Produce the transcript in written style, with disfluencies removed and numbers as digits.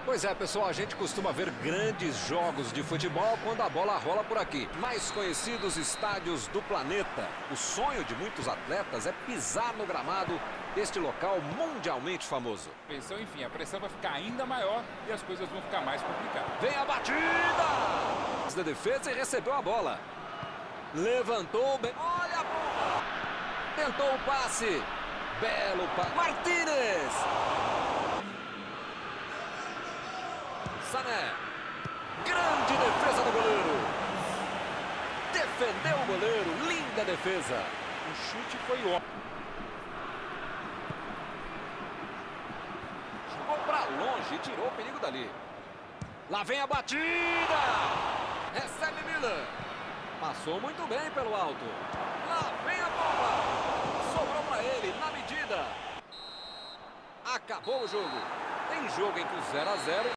Pois é, pessoal, a gente costuma ver grandes jogos de futebol quando a bola rola por aqui. Mais conhecidos estádios do planeta. O sonho de muitos atletas é pisar no gramado deste local mundialmente famoso. Pressão, enfim, a pressão vai ficar ainda maior e as coisas vão ficar mais complicadas. Vem a batida! Da defesa e recebeu a bola. Levantou bem. Olha a bola! Tentou o passe. Belo passe. Martínez! Sané. Grande defesa do goleiro. Defendeu o goleiro. Linda defesa. O chute foi ótimo. Jogou para longe e tirou o perigo dali. Lá vem a batida. Recebe Miller. Passou muito bem pelo alto. Lá vem a bola. Sobrou para ele na medida. Acabou o jogo. Tem jogo entre o 0 a 0